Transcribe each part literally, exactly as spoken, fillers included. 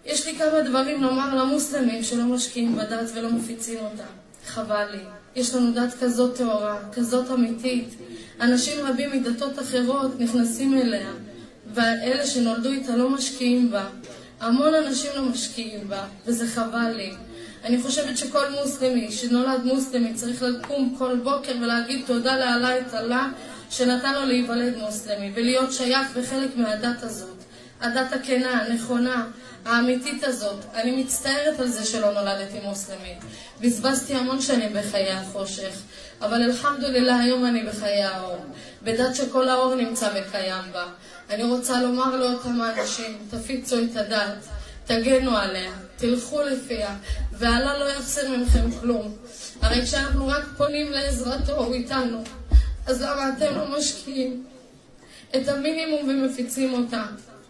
יש לי כמה דברים לומר למוסלמים שלא משקיעים בדת ולא מפיצים אותה. חבל לי. יש לנו דת כזאת טהורה, כזאת אמיתית. אנשים רבים מדתות אחרות נכנסים אליה, ואלה שנולדו איתה לא משקיעים בה. המון אנשים לא משקיעים בה, וזה חבל לי. אני חושבת שכל מוסלמי שנולד מוסלמי צריך לקום כל בוקר ולהגיד תודה לאללה את אללה שנתן לו להיוולד מוסלמי ולהיות שייך וחלק מהדת הזאת. הדת הכנה, הנכונה, האמיתית הזאת. אני מצטערת על זה שלא נולדתי מוסלמית. בזבזתי המון שנים בחיי החושך, אבל אלחמדולillah היום אני בחיי האור. בדת שכל האור נמצא וקיים בה. אני רוצה לומר לאותם האנשים, תפיצו את הדת, תגנו עליה, תלכו לפיה, ואללה לא יחסר ממכם כלום. הרי כשאנחנו רק פונים לעזרתו, הוא איתנו. אז למה אתם לא משקיעים את המינימום ומפיצים אותה?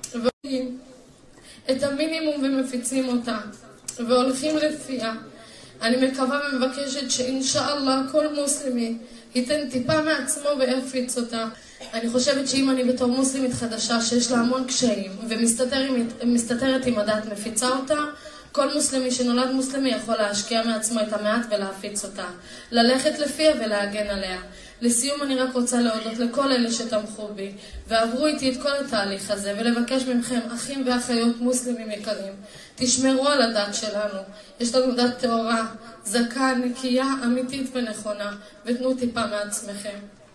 את המינימום ומפיצים אותה, והולכים לפיה. אני מקווה ומבקשת שאינשאללה כל מוסלמי ייתן טיפה מעצמו ויפיץ אותה. אני חושבת שאם אני בתור מוסלמית חדשה שיש לה המון קשיים ומסתתרת עם הדת מפיצה אותה, כל מוסלמי שנולד מוסלמי יכול להשקיע מעצמו את המעט ולהפיץ אותה, ללכת לפיה ולהגן עליה. לסיום אני רק רוצה להודות לכל אלה שתמכו בי ועברו איתי את כל התהליך הזה, ולבקש ממכם, אחים ואחיות מוסלמים יקרים, תשמרו על הדת שלנו. יש לנו דת טהורה, זכה, נקייה, אמיתית ונכונה, ותנו טיפה מעצמכם.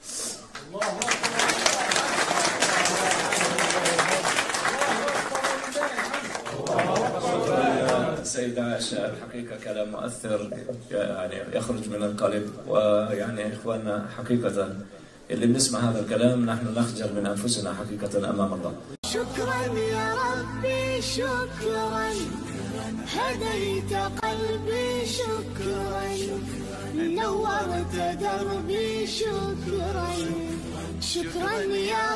سيدة عائشة الحقيقة كلام مؤثر يعني يخرج من القلب، ويعني إخواننا حقيقة اللي بنسمع هذا الكلام نحن نخجل من أنفسنا حقيقة أمام الله. شكرا يا ربي شكرا هديت قلبي شكرا نورت دربي شكرا شكرا يا